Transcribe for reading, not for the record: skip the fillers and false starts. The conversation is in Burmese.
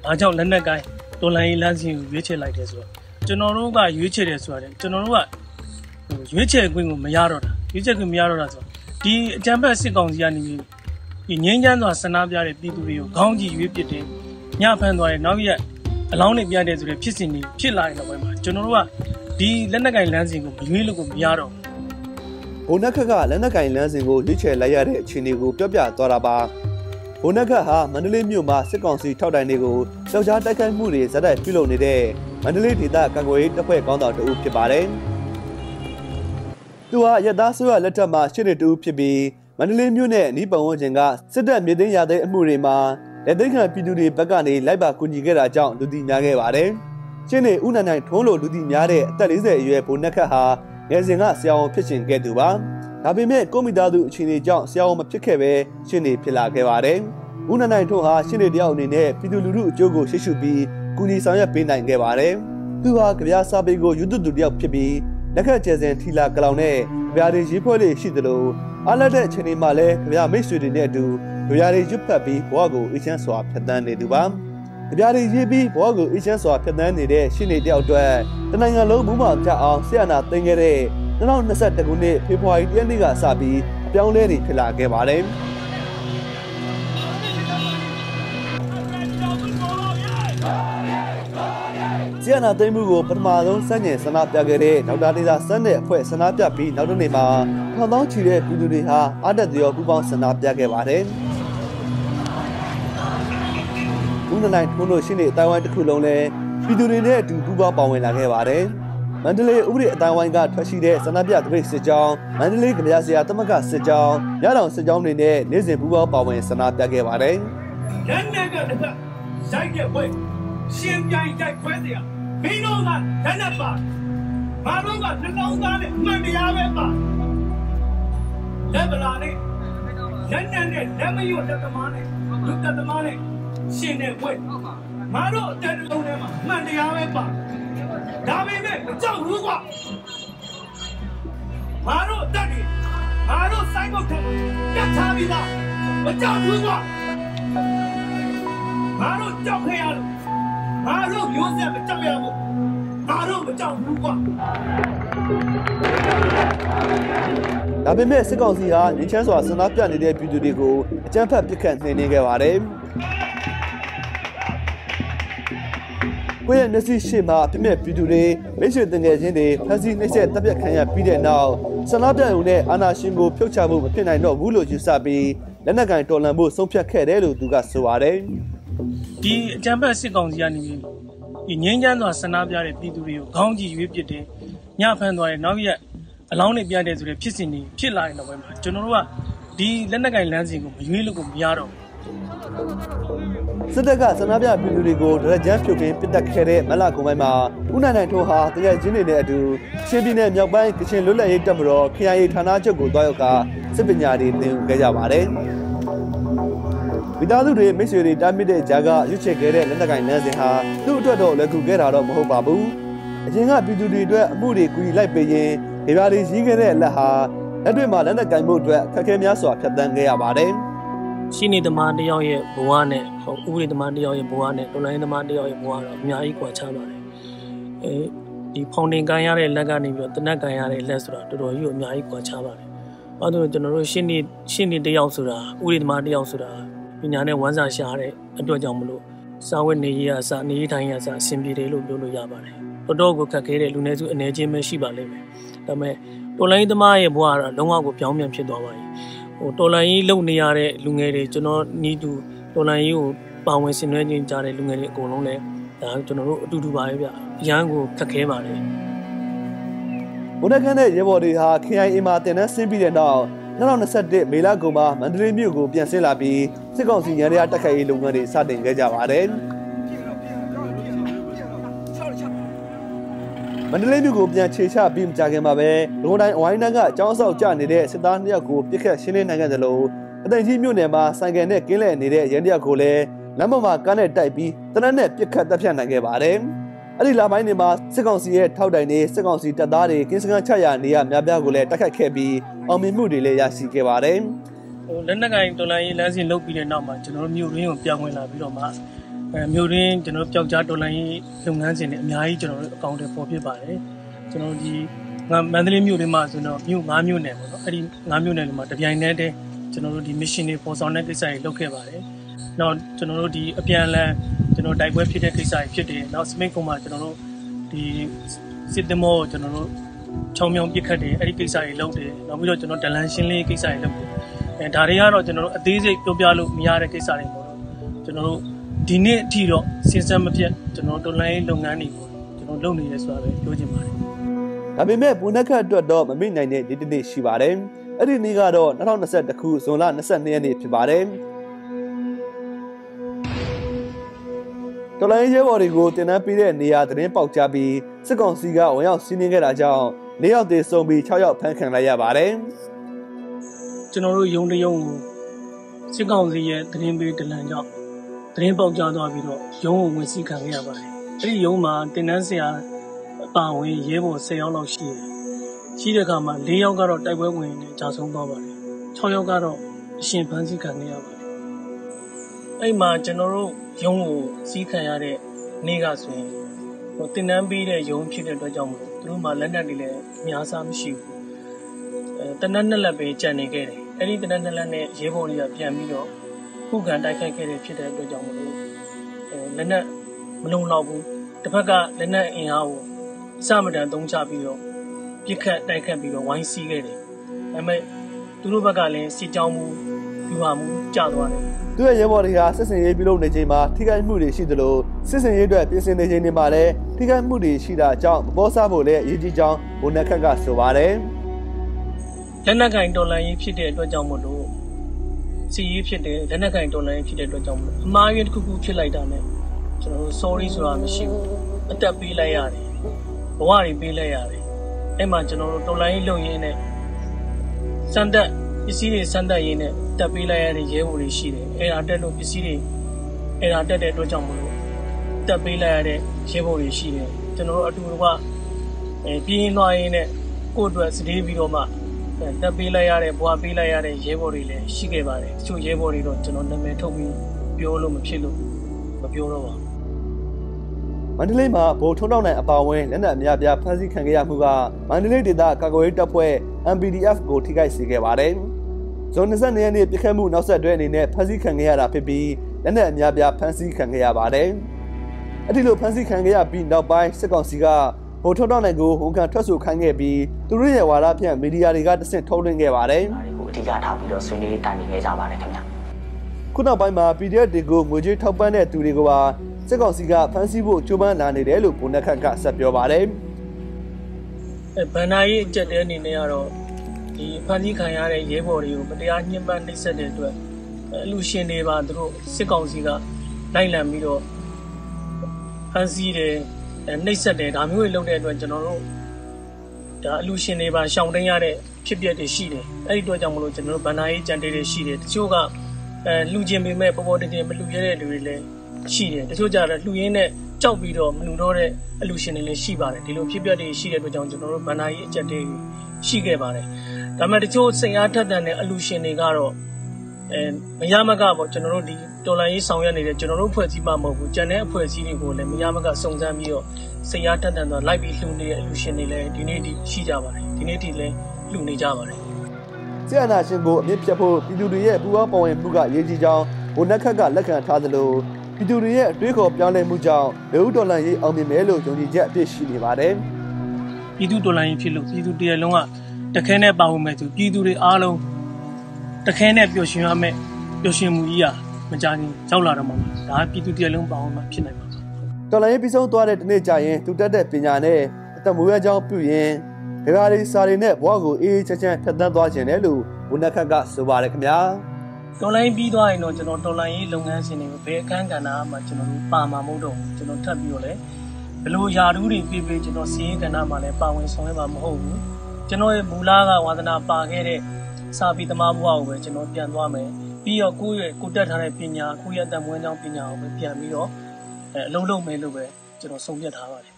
အားကြောင့်လက်နက်ကိုင်းတော်လိုင်းလမ်းစဉ်ကိုရွေးချယ်လိုက်တယ်ဆိုတော့ကျွန်တော်တို့ကရွေးချယ်တယ်ဆိုရတယ်ကျွန်တော်တို့ကရွေးချယ်ခွင့်ကိုမရတော့တာရွေးချယ်ခွင့်မရတော့တာဆိုဒီအကြမ်းဖက်စစ်ကောင်စီကနေပြီးဒီငင်းချမ်းစွာဆန္ဒပြတဲ့ပြည်သူတွေကိုခေါင်းကြီးရွေးပစ်တယ်ညဖမ်းသွားတယ်နောက်ရက်အလောင်းတွေပြတဲ့ဆိုတဲ့ဖြစ်စဉ်တွေဖြစ်လာတဲ့နောက်ပိုင်းမှာကျွန်တော်တို့ကဒီလက်နက်ကိုင်လမ်းစဉ်ကိုမရွေးလို့ကိုမရတော့ဘုံနက်ခက်ကလက်နက်ကင်လမ်းစဉ်ကိုရွေးချယ်လိုက်ရတဲ့အခြေအနေကိုပြောပြသွားတာပါဘုံနက်ခက်ဟာမန္တလေးမြို့မှာစစ်ကောင်စီထောက်တိုင်တွေကိုကြောက်ကြားတိုက်ခိုက်မှုတွေဇက်တိုက်ပြုလုပ်နေတဲ့မန္တလေးဒေသကာကွယ်ရေးတပ်ဖွဲ့ကောင်းဆောင်တဦးဖြစ်ပါတယ်သူဟာရသားဆိုရလက်ထက်မှာရှင်းနေတူဖြစ်ပြီးမန္တလေးမြို့နဲ့အနီးပတ်ဝန်းကျင်ကစစ်တပ်မြေသိမ်းရတဲ့အမှုတွေမှာလက်သိမ်းခံပြည်သူတွေဘက်ကနေလိုက်ပါကူညီခဲ့တာကြောင့်လူသိများခဲ့ပါတယ်ရှင်းနေဦးနိုင်ထွန်းလိုလူသိများတဲ့အသက်40အရွယ်ဘုံနက်ခက်ဟာငယ်စဉ်ကဆရာဝန်ဖြစ်ရှင်ခဲ့သူပါဒါပေမဲ့ကိုမိသားစုအခြေအနေကြောင့်ဆရာဝန်မဖြစ်ခဲ့ပဲရှင်းနေဖြစ်လာခဲ့ပါတယ်ဦးနိုင်ထွန်းဟာရှင်းနေတယောက်အနေနဲ့ပြည်သူလူထုအကျိုးကိုရှေ့ရှုပြီးကူညီဆောင်ရွက်ပေးနိုင်ခဲ့ပါတယ်သူဟာကြပြားစာပေကိုယူသွသူတယောက်ဖြစ်ပြီးလက်ခက်ကျဲစင်ထီလာကလောင်နဲ့ကြပြားတွေရေးဖွဲ့လေးရှိသလိုအားလက်တဲ့အချိန်တွေမှာလည်းကြပြားမိတ်ဆွေတွေနဲ့အတူကြပြားတွေရွတ်ဖတ်ပြီးဘဝကိုအေးချမ်းစွာဖြတ်သန်းနေသူပါကြပြားတွေရေးပြီးဘဝကိုအေးချမ်းစွာဖြတ်သန်းနေတဲ့ရှင်းနေတယောက်အတွက်တနိုင်ငံလုံးမူးမောင်ကြအောင်ဆရာနာသိမ်းခဲ့တဲ့2021ခုနှစ်ဖေဖော်ဝါရီလရက်နေ့ကစပြီးအပြောင်းလဲတွေဖြစ်လာခဲ့ပါတယ်။ဆီယနာသိမ်းမှုကိုပထမဆုံးစတင်ဆန္ဒပြခဲ့တဲ့ဒေါက်တာဒေတာစန်းတဲ့အဖွဲ့ဆန္ဒပြပြီးနောက်တစ်နေ့မှာထောင်သောချီတဲ့ပြည်သူတွေဟာအားတက်သရောပူးပေါင်းဆန္ဒပြခဲ့ပါတယ်။ဦးနိုင်ထွန်းတို့ရှင်းနေအတိုင်းဝိုင်းတစ်ခုလုံးလည်းပြည်သူတွေနဲ့အတူပူးပေါင်းပါဝင်လာခဲ့ပါတယ်။မန္တလေးဥပဒေအတိုင်းဝိုင်းကထွက်ရှိတဲ့ဆန္ဒပြတပိတ်စစ်ကြောင်းမန္တလေးကြပြားစရာတမကစစ်ကြောင်းရတောင်စစ်ကြောင်းတွေနဲ့နေ့စဉ်ပူးပေါင်းပါဝင်ဆန္ဒပြခဲ့ပါတယ်။လက်နက်ကတစ်ခါရိုက်တဲ့ဘွဲရှင်ပြိုင်ရိုက်ခွဲစရာမင်းတို့ကလက်နက်ပါငါတို့ကနှလုံးသားနဲ့မှန်တရားပဲပါလက်ဗလာနဲ့လက်နက်နဲ့လက်မရွတ်တဲ့သမားနဲ့လူတဲ့သမားနဲ့ရှင်တဲ့ဘွဲငါတို့အတက်လုံးထဲမှာမှန်တရားပဲပါဒါပေမဲ့မကြောက်ဘူးကွာငါတို့တက်နေငါတို့စိုက်ဖို့တက်ထားပြီးသားမကြောက်ဘူးကွာငါတို့ကြောက်ခဲ့ရတယ်ငါတို့မျိုးဆက်မကြောက်ရဘူးငါတို့မကြောက်ဘူးကွာဒါပေမဲ့စစ်ကောင်စီဟာငင်းချမ်းစွာဆန္ဒပြနေတဲ့ပြည်သူတွေကိုအကြမ်းဖက်ပစ်ခတ်နှိမ်နင်းခဲ့ပါတယ်ကိုယ့်ရဲ့မျက်စိရှိမှပြည့်ပြည်သူတွေမိတ်ဆွေတငယ်ချင်းတွေဖမ်းဆီးနှိပ်စက်တပ်ဖြတ်ခံရပြီးတဲ့နောက်ဆန္ဒပြရုံနဲ့အာဏာရှင်ကိုဖျောက်ချဖို့မဖြစ်နိုင်တော့ဘူးလို့ယူဆပြီးလက်နက်ကင်တော်လှန်ဖို့ဆုံးဖြတ်ခဲ့တယ်လို့သူကဆိုပါတယ်ဒီအကြမ်းဖက်စစ်ကောင်စီကနေပြီးဒီငင်းချမ်းစွာဆန္ဒပြတဲ့ပြည်သူတွေကိုခေါင်းကြီးရွေးပစ်တယ်ညဖမ်းသွားတယ်နောက်ရက်အလောင်းတွေပြတဲ့ဆိုတဲ့ဖြစ်စဉ်တွေဖြစ်လာတဲ့နောက်ပိုင်းမှာကျွန်တော်တို့ကဒီလက်နက်ကင်လမ်းစဉ်ကိုမရွေးလို့ကိုမရတော့စစ်တပ်ကဆန္ဒပြပြည်သူတွေကိုဒရက်ကျန်းဖြုတ်ခင်းပစ်တက်ခဲ့တဲ့မလကုံပိုင်းမှာဦးနိုင်ထွန်းဟာတကယ်ချင်းတွေနဲ့အတူချင်းပြည်နယ်မြောက်ပိုင်းကချင်လွတ်လပ်ရေးတပ်မတော် KIA ဌာနချုပ်ကိုတွားရောက်ကစစ်ပညာတွေသင်ယူခဲ့ကြပါတယ်။မိသားစုတွေမိတ်ဆွေတွေတားမြစ်တဲ့ကြားကရွတ်ချယ်ခဲ့တဲ့လက်နက်ကင်လမ်းစဉ်ဟာသူ့အတွက်တော့လက်ကူခဲ့တာတော့မဟုတ်ပါဘူး။အရင်ကပြည်သူတွေအတွက်အမှုတွေကူညီလိုက်ပေးရင်ဒေဘာတွေရေးခဲ့တဲ့အလက်ဟာလက်တွေ့မှာလက်နက်ကင်မှုအတွက်ခက်ခဲများစွာဖြတ်သန်းခဲ့ရပါတယ်။ရှိနေသမားတယောက်ရဲ့ဘဝနဲ့ဥပဒေသမားတယောက်ရဲ့ဘဝနဲ့တော်လိုင်းသမားတယောက်ရဲ့ဘဝတော့အများကြီးကွာခြားပါတယ်ဒီဖောင်တင်ကန်ရတဲ့လက်ကနေပြီးတော့တနက်ကန်ရတဲ့လက်ဆိုတာတော်တော်ကြီးအများကြီးကွာခြားပါတယ်ဘာလို့ကျွန်တော်တို့ရှင်းနေတယောက်ဆိုတာဥပဒေသမားတယောက်ဆိုတာပညာနဲ့ဝမ်းစာရှာတဲ့အတွက်ကြောင့်မလို့စာဝတ်နေရေးအစနေရေးထိုင်ရအစအဆင်ပြေတယ်လို့ပြောလို့ရပါတယ်တော်တော်ကိုခက်ခဲတဲ့လူနည်းစုအနေချင်းပဲရှိပါလိမ့်မယ်ဒါပေမဲ့တော်လိုင်းသမားရဲ့ဘဝကတော့လုံးဝကိုပြောင်းပြန်ဖြစ်သွားပါပြီတော်လိုင်းကြီးလုံနေရတဲ့လူငယ်တွေကျွန်တော်နီးတူတော်လိုင်းကြီးကိုပါဝင်ဆင်နွှဲခြင်းကြားတဲ့လူငယ်တွေအကုန်လုံးလည်းဒါကျွန်တော်တို့အတူတူပါပဲဗျအရန်ကိုခက်ခဲပါတယ်ဘုန်းတော်ခန်းတဲ့ရဲဘော်တွေဟာ KIA မှာတင်တန်းဆင်းပြီးတဲ့နောက်2021မေလကုန်မှာမန္တလေးမြို့ကိုပြန်ဆင်းလာပြီးစစ်ကောင်စီရန်တရားတိုက်ခိုက်ရေးလုပ်ငန်းတွေစတင်ခဲ့ကြပါတယ်မန္တလေးမြို့ကိုပြန်ခြေချပြီးမကြခင်မှာပဲဒုံတိုင်းအဝိုင်းနှန်းကအကြောင်းအဆောက်ကျနေတဲ့စစ်သား2ယောက်ကိုပြစ်ခတ်ရှင်းလင်းနိုင်ခဲ့သလိုအသိကြီးမြို့နယ်မှာဆိုင်ကယ်နဲ့ကင်းလှည့်နေတဲ့ရန်တယောက်ကိုလည်းလမ်းမမှာကားနဲ့တိုက်ပြီးတနက်နဲ့ပြစ်ခတ်တပ်ဖြတ်နိုင်ခဲ့ပါတယ်။အဲ့ဒီလပိုင်းတွေမှာစစ်ကောင်စီရဲ့ထောက်တိုင်တွေစစ်ကောင်စီတပ်သားတွေကင်းစခန်းချရာနေရများပြားကိုလည်းတိုက်ခိုက်ခဲ့ပြီးအောင်မြင်မှုတွေလည်းရရှိခဲ့ပါတယ်။လက်နက်ကင်တော်လိုင်းရေးလမ်းစဉ်လုပ်ပြီးတဲ့နောက်မှာကျွန်တော်တို့မြို့ရင်းကိုပြောင်းဝင်လာပြီးတော့မှမြို့တွင်ကျွန်တော်ပျောက်ကြားတော်လိုင်းလုပ်ငန်းစဉ်တွေအများကြီးကျွန်တော်တို့အကောင့်တွေပေါ်ဖြစ်ပါတယ်ကျွန်တော်ဒီမန္တလေးမြို့တွေမှာဆိုတော့မြို့9မြို့နယ်ပေါ့နော်အဲ့ဒီ9မြို့နယ်တွေမှာတပြိုင်တည်းကျွန်တော်တို့ဒီ mission တွေပေါ်ဆောင်တဲ့ကိစ္စတွေလုပ်ခဲ့ပါတယ်နောက်ကျွန်တော်တို့ဒီအပြန်အလှန်ကျွန်တော်တိုက်ပွဲဖြစ်တဲ့ကိစ္စတွေဖြစ်တယ်နောက်စမိတ်ကုန်းမှာကျွန်တော်တို့ဒီစစ်တမောကျွန်တော်တို့ချောင်းမြောင်းပြစ်ခတ်တယ်အဲ့ဒီကိစ္စတွေလုပ်တယ်နောက်ပြီးတော့ကျွန်တော်ဒလန်ရှင်းလေးကိစ္စတွေလုပ်တယ်ဒါတွေကတော့ကျွန်တော်တို့အသေးစိတ်ပြောပြလို့မရတဲ့ကိစ္စတွေပေါ့နော်ကျွန်တော်တို့ဒီနေ့အထိတော့စဉ်ဆက်မပြတ်ကျွန်တော်တော်လိုင်းလုပ်ငန်းတွေကိုကျွန်တော်လုပ်နေရဲဆိုတာပဲပြောချင်ပါတယ်ဒါပေမဲ့ပုန်နက်ခတ်အတွက်တော့မမေ့နိုင်တဲ့ဒီတစ်နေ့ရှိပါတယ်အဲ့ဒီနေ့ကတော့2021ခုဇွန်လ22ရက်နေ့ဖြစ်ပါတယ်တော်လိုင်းရဲဘော်တွေကိုတင်နန်းပေးတဲ့နေရာသတင်းပေါက်ကြားပြီးစစ်ကောင်စီကဝင်ရောက်စီးနင်းခဲ့တာကြောင့်၄ယောက်သေဆုံးပြီး6ယောက်ဖမ်းခံလိုက်ရပါတယ်ကျွန်တော်တို့ရုံတရုံကိုစစ်ကောင်စီရဲ့သတင်းပေးဒလန်ကြောင့်သတင်းပေါက်ကြားသွားပြီးတော့ရုံးကိုဝင်စီးခံခဲ့ရပါတယ်အဲ့ဒီရုံးမှာတင်နန်းဆရာအပါဝင်ရဲဘော်10ယောက်လောက်ရှိတယ်ရှိတဲ့အခါမှာ4ယောက်ကတော့တိုက်ပွဲဝင်နေကြာဆုံးသွားပါတယ်6ယောက်ကတော့အရှင်ဖမ်းဆီးခံခဲ့ရပါတယ်အဲ့မှာကျွန်တော်တို့ရုံးကိုစီးခံရတဲ့နေ့ကဆိုရင်တင်နန်းပေးတဲ့ရုံးဖြစ်တဲ့အတွက်ကြောင့်မို့သူတို့မှလက်နက်တွေလည်းအများစားမရှိဘူးတနက်နှစ်လက်ပဲကြံနေခဲ့တယ်အဲ့ဒီတနက်နှစ်လက်နဲ့ရဲဘော်တွေကပြန်ပြီးတော့ခုခံတိုက်ခိုက်ခဲ့တဲ့ဖြစ်တဲ့အတွက်ကြောင့်မို့လို့လက်နက်မလုံလောက်ဘူးတစ်ဖက်ကလက်နက်အင်အားကိုအစမတန်သုံးချပြီးတော့ပြစ်ခတ်တိုက်ခတ်ပြီးတော့ဝိုင်းစီးခဲ့တယ်ဒါပေမဲ့သူတို့ဘက်ကလည်းစစ်ကြောင်းမှုပြူဟာမှုကျသွားတယ်သူရဲ့ရဲဘော်တွေကစစ်စင်ရေးပြုလုပ်နေချိန်မှာထိခိုက်မှုတွေရှိသလိုစစ်စင်ရေးအတွက်ပြင်ဆင်နေချိန်တွေမှာလည်းထိခိုက်မှုတွေရှိတာကြောင့်မပေါ်စားဖို့လည်းအရေးကြီးကြောင်းဘုံနက်ခတ်ကဆိုပါတယ်လက်နက်ကင်တော်လိုင်းရေးဖြစ်တဲ့အတွက်ကြောင့်မို့လို့စီရေးဖြစ်တယ်လက်နက်ကင်တော်လိုင်းဖြစ်တဲ့အတွက်ကြောင့်မို့အမှားယွင်းတစ်ခုခုဖြစ်လိုက်တာနဲ့ကျွန်တော်တို့ sorry ဆိုတာမရှိဘူးအသက်ပေးလိုက်ရတယ်ဘဝတွေပေးလိုက်ရတယ်အဲ့မှာကျွန်တော်တို့တော်လိုင်းလုပ်ရင်းနဲ့စံတက်ပစ္စည်းတွေစံတက်ရင်းနဲ့တက်ပေးလိုက်ရတဲ့ရဲဘော်တွေရှိတယ်အဲ့ဒါတက်လို့ပစ္စည်းတွေအဲ့ဒါတက်တဲ့အတွက်ကြောင့်မို့လို့တက်ပေးလိုက်ရတဲ့ရဲဘော်တွေရှိတယ်ကျွန်တော်တို့အတူတူကပြင်းလွှားရင်းနဲ့ကိုယ့်အတွက်စတေးပြီးတော့မှတက်ပေးလိုက်ရတဲ့ဘွားပေးလိုက်ရတဲ့ရဲဘော်တွေလည်းရှိခဲ့ပါတယ်တချို့ရဲဘော်တွေတော့ကျွန်တော်နာမည်ထုတ်ပြီးပြောလို့မဖြစ်လို့မပြောတော့ပါဘူးမန္တလေးမှာဗိုလ်ထုံးတောက်နိုင်အပါအဝင်လက်နက်အများပြားဖမ်းဆီးခံခဲ့ရမှုကမန္တလေးဒေသကာကွယ်ရေးတပ်ဖွဲ့ MPDF ကိုထိခိုက်စေခဲ့ပါတယ်။ဇွန်22ရက်နေ့ပြစ်ခတ်မှုနောက်ဆက်တွဲအနေနဲ့ဖမ်းဆီးခံခဲ့ရတာဖြစ်ပြီးလက်နက်အများပြားဖမ်းဆီးခံခဲ့ရပါတယ်။အဲ့ဒီလိုဖမ်းဆီးခံခဲ့ရပြီးနောက်ပိုင်းစစ်ကောင်စီကဗိုလ်ထုံးတောက်နိုင်ကိုဝန်ခံထွက်ဆိုခိုင်းခဲ့ပြီးသူတို့ရဲ့ဝါဒဖြန့်မီဒီယာတွေကတဆင့်ထုတ်လွှင့်ခဲ့ပါတယ်။ဒါတွေကိုအဓိကထားပြီးတော့ဆွေးနွေးတိုင်ပင်ခဲ့ကြပါတယ်ခင်ဗျ။ခုနောက်ပိုင်းမှာ PDF တွေကိုငွေကြေးထောက်ပံ့တဲ့သူတွေကိုပါစစ်ကောင်စီကဖမ်းဆီးဖို့ကြိုးပမ်းလာနေတယ်လို့ဘုံနက်ခတ်ကဆက်ပြောပါတယ်ဘန်နာရေးအကြက်တဲ့အနေနဲ့ကတော့ဒီဖမ်းဆီးခံရတဲ့ရဲဘော်တွေကိုမတရားညှဉ်းပန်းနှိပ်စက်တဲ့အတွက်အလူရှင်တွေပါသူတို့စစ်ကောင်စီကလိုက်လံပြီးတော့ဖမ်းဆီးတယ်နှိပ်စက်တယ်ဒါမျိုးတွေလုပ်တဲ့အတွက်ကျွန်တော်တို့ဒါအလူရှင်တွေပါရှောင်တိန်ရတဲ့ဖြစ်ပျက်တွေရှိတယ်အဲ့ဒီအတွက်ကြောင့်မလို့ကျွန်တော်တို့ဘန်နာရေးကြံတေးတွေရှိတယ်တချို့ကလူချင်းပေမဲ့ပေါ်ပေါ်တင်တင်မလူရတဲ့လူတွေလည်းရှိတယ်တချို့ကြတော့လှူရင်းနဲ့ကြောက်ပြီးတော့မလူတော့တဲ့အလူရှင်တွေလည်းရှိပါတယ်ဒီလိုဖြစ်ပျက်တွေရှိတဲ့အတွက်ကြောင့်ကျွန်တော်တို့ဘန်နာရေးအကြက်တွေရှိခဲ့ပါတယ်ဒါပေမဲ့တချို့စိတ်အားထက်သန်တဲ့အလူရှင်တွေကတော့မရမကပေါ့ကျွန်တော်တို့ဒီတော်လိုင်းရေးဆောင်ရွက်နေတဲ့ကျွန်တော်တို့ဖွဲ့စည်းမှမဟုတ်ဘူးကျန်တဲ့အဖွဲ့အစည်းတွေကိုလည်းမရမကစုံစမ်းပြီးတော့စိတ်အားထက်သန်တော့လိုက်ပြီးလှူနေတဲ့အလူရှင်တွေလည်းဒီနေ့ဒီရှိကြပါတယ်ဒီနေ့ဒီလည်းလှူနေကြပါတယ်ဆရာနာရှင်ကိုအမြင့်ဖြတ်ဖို့ပြည်သူတွေရဲ့ပူးပေါင်းပါဝင်မှုကအရေးကြီးကြောင်းဘုံနက်ခတ်ကလက်ခံထားသလိုပြည်သူတွေရဲ့အတွေးခေါ်ပြောင်းလဲမှုကြောင့်လူဦးတော်လှန်ရေးအောင်မြင်မယ်လို့ယုံကြည်ချက်အပြည့်ရှိနေပါတယ်။ပြည်သူတော်လှန်ရေးဖြစ်လို့ပြည်သူတရလုံးကတခဲနဲ့ပါဝင်မယ်ဆိုပြည်သူတွေအားလုံးတခဲနဲ့ပျော်ရွှင်ရမယ်ပျော်ရွှင်မှုကြီးရာမကြခင်ရောက်လာတော့မှာဒါပြည်သူတရလုံးပါဝင်မှာဖြစ်နိုင်ပါဘူး။တော်လှန်ရေးပြီးဆုံးသွားတဲ့ဒီနေ့ကြာရင်သူတက်တဲ့ပညာနဲ့အသက်မွေးရကြောင်းပြုရင်ဒကာလေးစာတွေနဲ့ဘဝကိုအေးအေးချမ်းချမ်းဖြတ်သန်းသွားခြင်းတယ်လို့ဘုန်းနက်ခတ်ကဆိုပါတယ်ခင်ဗျာ။တော်လိုင်းပြီးသွားရင်တော့ကျွန်တော်တော်လိုင်းရေးလုပ်ငန်းစဉ်တွေကိုဘယ်အခန်းကဏ္ဍမှာကျွန်တော်တို့ပါမှာမဟုတ်တော့ဘူးကျွန်တော်ထပ်ပြီးတော့လည်းဘယ်လိုယာတူးတွေပြေးပြေးကျွန်တော်စီးရင်ကဏ္ဍမှာလည်းပါဝင်ဆောင်ရွက်မှာမဟုတ်ဘူးကျွန်တော်ရဲ့မူလကဝါသနာပါခဲ့တဲ့စာပေသမားဘဝကိုပဲကျွန်တော်ပြန်သွားမယ်ပြီးတော့ကိုတက်ထားတဲ့ပညာကိုရဲ့အတ္တမွေးကြောင်းပညာကိုပဲပြန်ပြီးတော့အလုံးလုံးမယ်လို့ပဲကျွန်တော်ဆုံးဖြတ်ထားပါတယ်